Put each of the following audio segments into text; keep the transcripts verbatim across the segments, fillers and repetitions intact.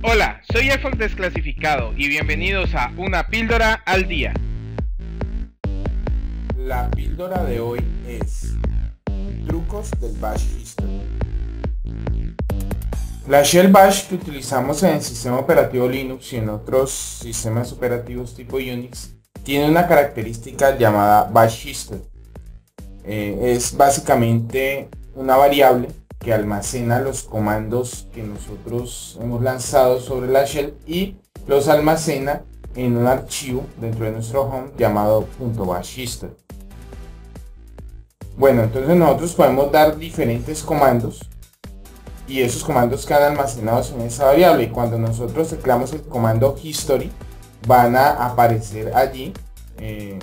Hola, soy Efoc Desclasificado y bienvenidos a Una Píldora al Día. La píldora de hoy es trucos del Bash History. La Shell Bash que utilizamos en el sistema operativo Linux y en otros sistemas operativos tipo Unix tiene una característica llamada Bash History. Eh, es básicamente una variable que almacena los comandos que nosotros hemos lanzado sobre la shell y los almacena en un archivo dentro de nuestro home llamado .bashhistory. Bueno, entonces nosotros podemos dar diferentes comandos y esos comandos quedan almacenados en esa variable, y cuando nosotros tecleamos el comando history van a aparecer allí eh,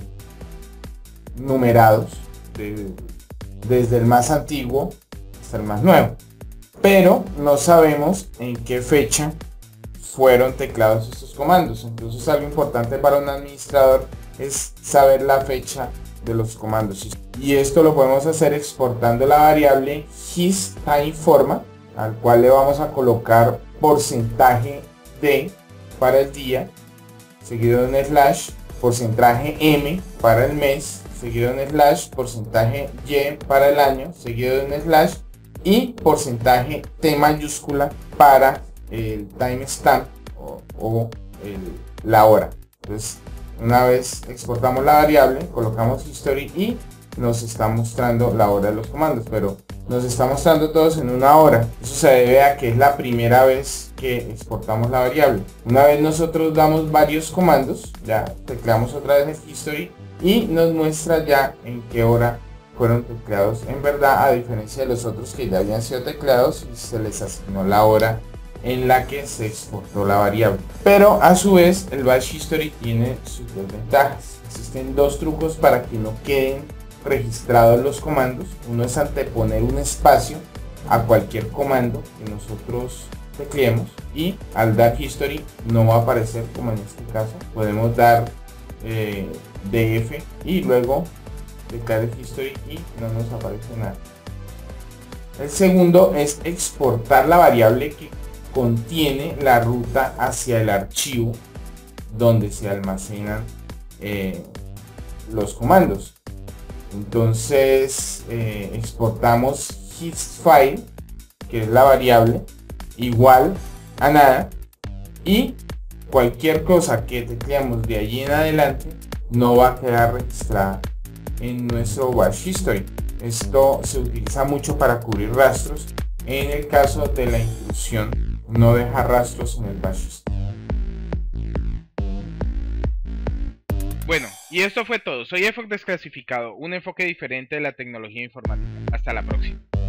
numerados de, desde el más antiguo hasta el más nuevo, pero no sabemos en qué fecha fueron teclados estos comandos. Entonces algo importante para un administrador es saber la fecha de los comandos, y esto lo podemos hacer exportando la variable histimeformat, al cual le vamos a colocar porcentaje de para el día, seguido de un slash, porcentaje m para el mes, seguido de un slash, porcentaje y para el año, seguido de un slash, y porcentaje t mayúscula para el timestamp o, o el, la hora. Entonces, una vez exportamos la variable, colocamos history y nos está mostrando la hora de los comandos, pero nos está mostrando todos en una hora. Eso se debe a que es la primera vez que exportamos la variable. Una vez nosotros damos varios comandos, ya tecleamos otra vez el history y nos muestra ya en qué hora fueron tecleados en verdad, a diferencia de los otros que ya habían sido tecleados y se les asignó la hora en la que se exportó la variable. Pero a su vez el Bash History tiene sus desventajas. Existen dos trucos para que no queden registrados los comandos. Uno es anteponer un espacio a cualquier comando que nosotros tecleemos, y al dar history no va a aparecer como en este caso. Podemos dar eh, df y luego teclear el history y no nos aparece nada. El segundo es exportar la variable que contiene la ruta hacia el archivo donde se almacenan eh, los comandos. Entonces eh, exportamos histfile, que es la variable, igual a nada, y cualquier cosa que tecleamos de allí en adelante no va a quedar registrada en nuestro Bash History. Esto se utiliza mucho para cubrir rastros en el caso de la intrusión, no dejar rastros en el Bash History. Bueno, y esto fue todo. Soy Efoc Desclasificado, un enfoque diferente de la tecnología informática. Hasta la próxima.